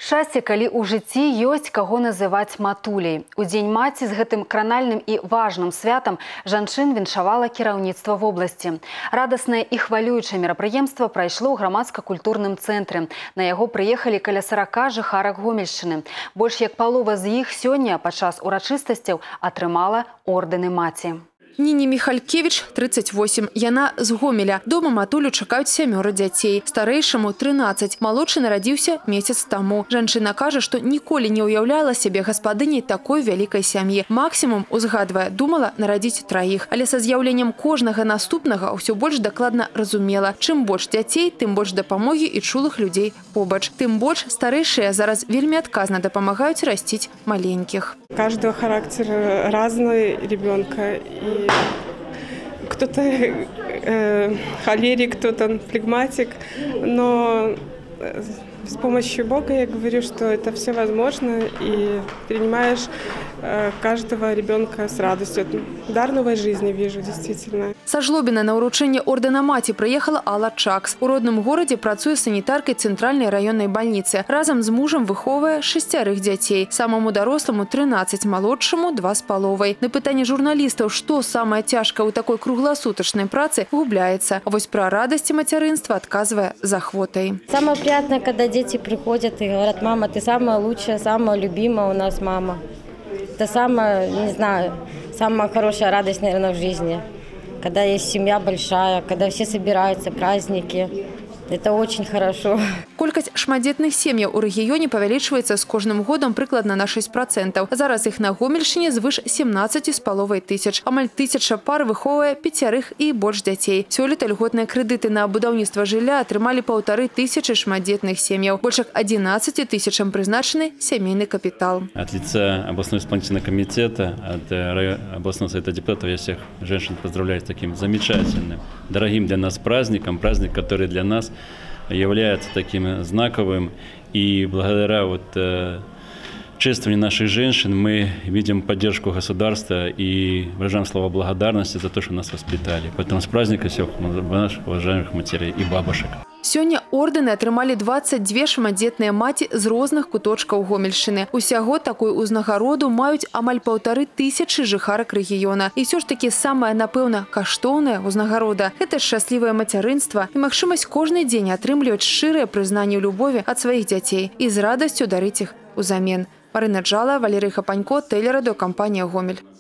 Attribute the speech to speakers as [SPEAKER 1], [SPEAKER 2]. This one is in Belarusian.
[SPEAKER 1] Шчасце, калі ў жыцці ёсць каго называць матуляй. У дзень маці з гэтым кранальным і важным святам жанчын віншавала кіраўніцтва вобласці. Радаснае і хвалюючае мерапрыемства прайшло ў грамадска-культурным цэнтры. На яго прыехалі каля 40 жыхарак Гомельшчыны. Больш як палова з іх сёння падчас урачыстасцяў атрымала ордэны маці.
[SPEAKER 2] Ніні Михалькевич, 38. Яна з Гомеля. Дома матулю чакаюць 7 дзяцей. Старэйшаму 13. Малодшы нарадзіўся месяц таму. Жанчына кажа, што ніколі не ўяўляла сябе гаспадыняй такой вялікай сям'і. Максімум, узгадвае, думала нарадзіць 3. Але са з'яўленнем кожнага наступнага ўсё больш дакладна разумела. Чым больш дзяцей, тым больш дапамогі і чулых людзей побач. Тым больш старэйшыя зараз вельмі адказна дапамагаюць расціць маленькіх.
[SPEAKER 3] Каждого характер разный ребенка. И кто-то холерик, кто-то флегматик. Но с помощью Бога я говорю, что это все возможно. И принимаешь каждого ребенка с радостью. Дар новой жизни вижу, действительно.
[SPEAKER 2] Са Жлобіна на ўручэнне ордэна маці прыехала Алла Чакс. У родным горадзе працуе санітаркай цэнтральнай раённай бальніцы. Разам з мужам выхоўвае 6 дзяцей. Самому даросламу 13, малодшаму 2,5. На пытанне журналістаў, што самае цяжкае ў такой кругласутачнай працы, губляецца. А вось пра радасці мацярынства адказвае з ахвотай.
[SPEAKER 4] Самое приятное, когда дети приходят и говорят: мама, ты самая лучшая, самая любимая у нас мама. Это самая, не знаю, самая хорошая радость, наверное, в жизни. Когда есть семья большая, когда все собираются, праздники. Это очень хорошо.
[SPEAKER 2] Колькасць шматдзетных сем'яў у рэгіёне павялічваецца з кожным годам прыкладна на 6%. Зараз іх на Гомельшчыне звыш 17,5 тысяч. Амаль 1000 пар выхоўвае 5 і больш дзяцей. Сёлета льготныя крэдыты на будаўніцтва жылля атрымалі 1500 шматдзетных сем'яў. Больш як 11 тысячам прызначаны сямейны капітал.
[SPEAKER 5] От лица областного исполнительного комитета, от областного совета депутатов я всех женщин поздравляю с таким замечательным, дорогим для нас праздником. Праздник, который для нас является таким знаковым, и благодаря чествованию наших женщин мы видим поддержку государства и выражаем слова благодарности за то, что нас воспитали. Поэтому с праздником всех наших уважаемых матерей и бабушек.
[SPEAKER 2] Сёння ордэны атрымалі 22 шматдзетныя маці з розных куточкаў Гомельшчыны. Усяго такую ўзнагароду маюць амаль 1500 жыхарак рэгіёна. І ўсё ж такі самая, напэўна, каштоўная ўзнагарода – гэта шчаслівае мацярынства і магчымасць кожны дзень атрымліваць шчырае прызнанне любові ад сваіх дзяцей і з радасцю дарыць іх узамен. Марына Джала, Валерый Хапанько, Телерадиокомпания «Гомель».